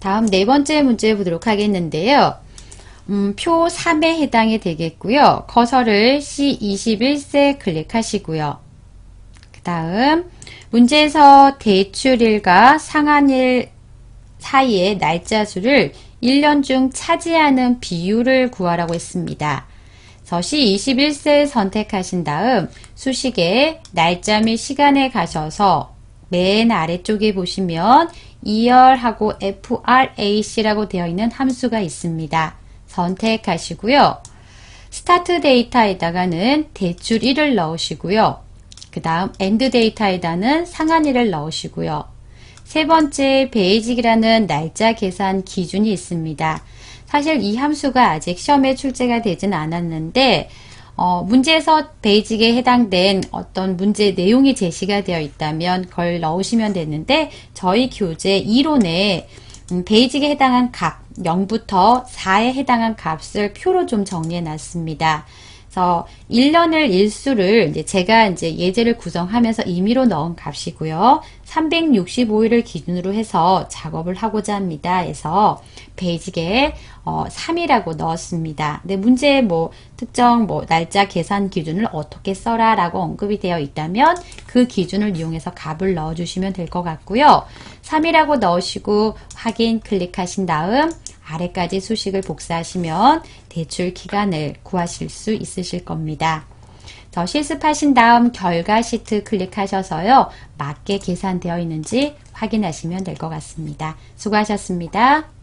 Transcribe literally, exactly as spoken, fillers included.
다음 네 번째 문제 보도록 하겠는데요. 음, 표 삼에 해당이 되겠고요. 커서를 씨 이십일 세 클릭하시고요. 그 다음 문제에서 대출일과 상한일 사이의 날짜 수를 일 년 중 차지하는 비율을 구하라고 했습니다. 그래서 씨 이십일 세 선택하신 다음 수식에 날짜 및 시간에 가셔서 맨 아래쪽에 보시면 이열하고 프라c라고 되어 있는 함수가 있습니다. 선택하시고요. 스타트 데이터에다가는 대출일을 넣으시고요. 그 다음 엔드 데이터에다는 상한일을 넣으시고요. 세 번째 베이직이라는 날짜 계산 기준이 있습니다. 사실 이 함수가 아직 시험에 출제가 되진 않았는데 어, 문제에서 베이직에 해당된 어떤 문제 내용이 제시가 되어 있다면 그걸 넣으시면 되는데 저희 교재 이론에 음, 베이직에 해당한 값 영부터 사에 해당한 값을 표로 좀 정리해 놨습니다. 그래서 일 년을 일수를 이제 제가 이제 예제를 구성하면서 임의로 넣은 값이고요. 삼백육십오 일을 기준으로 해서 작업을 하고자 합니다. 그래서 베이직에 어, 삼이라고 넣었습니다. 근데 문제에 뭐 특정 뭐 날짜 계산 기준을 어떻게 써라 라고 언급이 되어 있다면 그 기준을 이용해서 값을 넣어주시면 될 것 같고요. 삼이라고 넣으시고 확인 클릭하신 다음 아래까지 수식을 복사하시면 대출 기간을 구하실 수 있으실 겁니다. 더 실습하신 다음 결과 시트 클릭하셔서요. 맞게 계산되어 있는지 확인하시면 될 것 같습니다. 수고하셨습니다.